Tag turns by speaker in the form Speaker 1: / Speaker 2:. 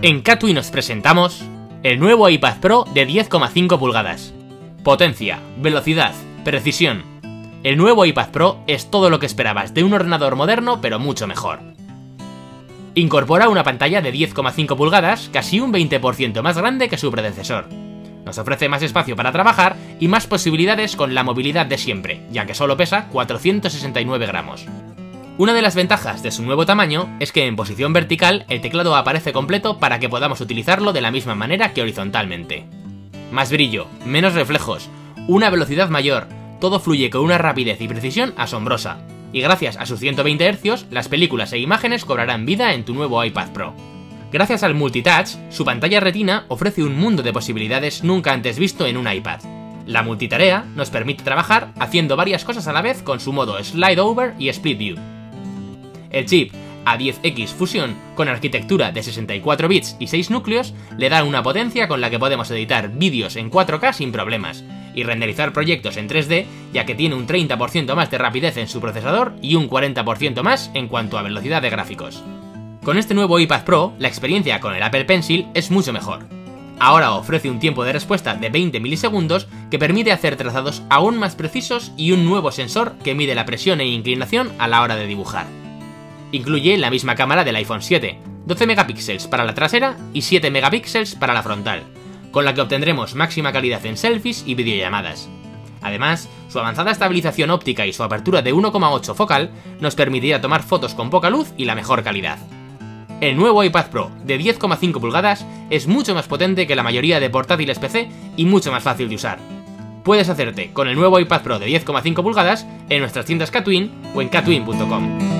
Speaker 1: En Katwin os presentamos el nuevo iPad Pro de 10,5 pulgadas. Potencia, velocidad, precisión. El nuevo iPad Pro es todo lo que esperabas de un ordenador moderno, pero mucho mejor. Incorpora una pantalla de 10,5 pulgadas, casi un 20% más grande que su predecesor. Nos ofrece más espacio para trabajar y más posibilidades con la movilidad de siempre, ya que solo pesa 469 gramos. Una de las ventajas de su nuevo tamaño es que en posición vertical el teclado aparece completo para que podamos utilizarlo de la misma manera que horizontalmente. Más brillo, menos reflejos, una velocidad mayor, todo fluye con una rapidez y precisión asombrosa. Y gracias a sus 120 Hz, las películas e imágenes cobrarán vida en tu nuevo iPad Pro. Gracias al multitouch, su pantalla retina ofrece un mundo de posibilidades nunca antes visto en un iPad. La multitarea nos permite trabajar haciendo varias cosas a la vez con su modo Slide Over y Split View. El chip A10X Fusion, con arquitectura de 64 bits y 6 núcleos, le da una potencia con la que podemos editar vídeos en 4K sin problemas, y renderizar proyectos en 3D, ya que tiene un 30% más de rapidez en su procesador y un 40% más en cuanto a velocidad de gráficos. Con este nuevo iPad Pro, la experiencia con el Apple Pencil es mucho mejor. Ahora ofrece un tiempo de respuesta de 20 milisegundos que permite hacer trazados aún más precisos y un nuevo sensor que mide la presión e inclinación a la hora de dibujar. Incluye la misma cámara del iPhone 7, 12 megapíxeles para la trasera y 7 megapíxeles para la frontal, con la que obtendremos máxima calidad en selfies y videollamadas. Además, su avanzada estabilización óptica y su apertura de 1,8 focal nos permitirá tomar fotos con poca luz y la mejor calidad. El nuevo iPad Pro de 10,5 pulgadas es mucho más potente que la mayoría de portátiles PC y mucho más fácil de usar. Puedes hacerte con el nuevo iPad Pro de 10,5 pulgadas en nuestras tiendas Katwin o en katwin.com.